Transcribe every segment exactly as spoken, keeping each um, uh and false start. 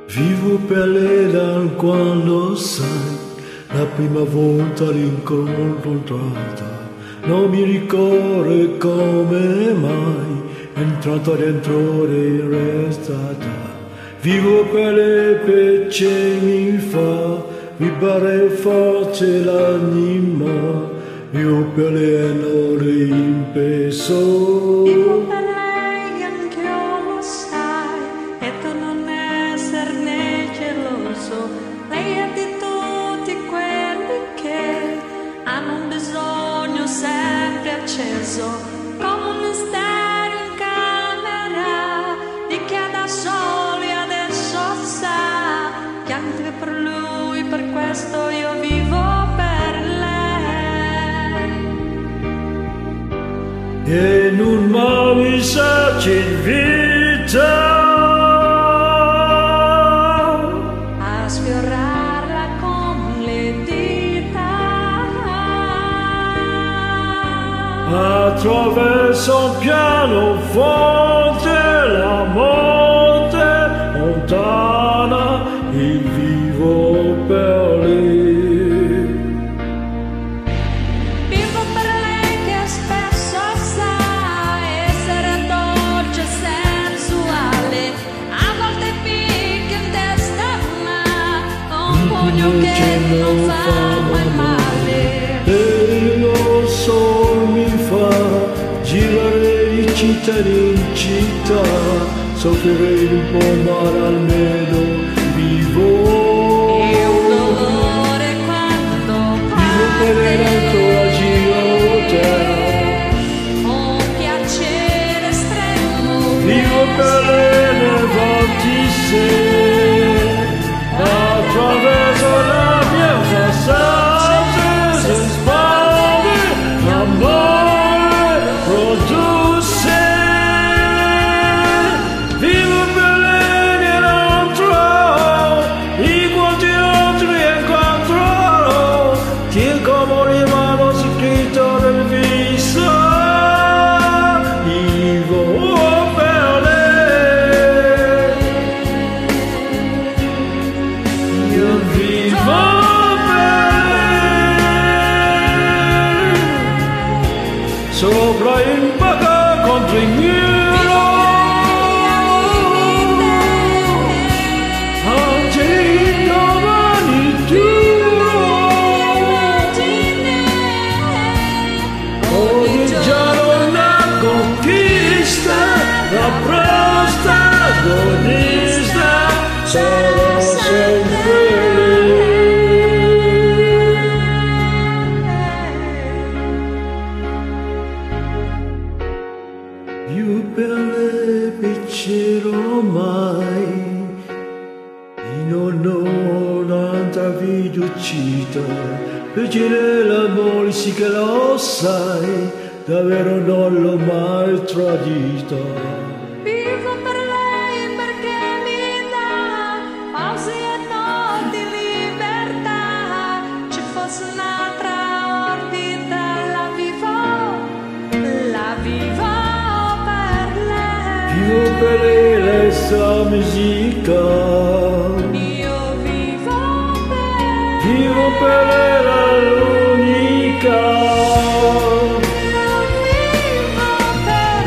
Vivo per lei da quando sai, la prima volta l'incontrata. Non mi ricordo come mai, entrata dentro e restata. Vivo per lei perché mi fa vibrare forte l'anima. Io per lei non rimpeso. Vivo per lei, anche io lo sai, e tu non esserne geloso. Lei è di tutti quelli che hanno un bisogno sempre acceso, come un mistero in camera di chi è da soli adesso sa che anche per lui, per questo io vivo per lei. E non mi sa c'è vita A sfiorarla con le dita, attraverso un pianoforte, la morte lontana, il vivo per lei. vivo per lei che spesso sa essere dolce e sensuale, a volte picchia in testa ma un pugno che non fa mai male. E lo so mi fa girare di città in città, soffrire un po' ma almeno vivo. E un dolore quando Vivo per lei parte, la girota. un piacere estremo. Vivo per lei nel vortice, attraverso la mia passaggi si spande, l'amore produce. Vivo per lei nell'altro, i quanti altri incontrerò, che come rimane scritto nel viso. Vivo per lei, io vivo per lei, sopra il bacca contro il muro, anche il domani duro, ogni giorno una conquista, la protagonista sarà sempre lei. Io per lei piacero mai, non ho un'altra fiducita, perché l'amore sì che lo sai, davvero non l'ho mai tradita. Vivo per lei perché mi dà pausi e notti libertà. Ci fosse un'altra orbita, la vivo, la vivo per lei. Vivo per lei la sua musica, Io vivo per vivo per lei la l'unica. Io vivo per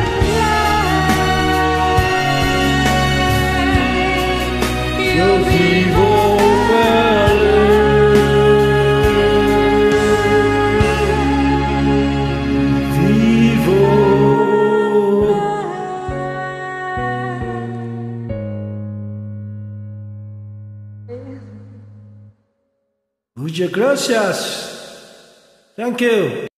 lei. Io vivo per lei, vivo. Muchas gracias. Thank you.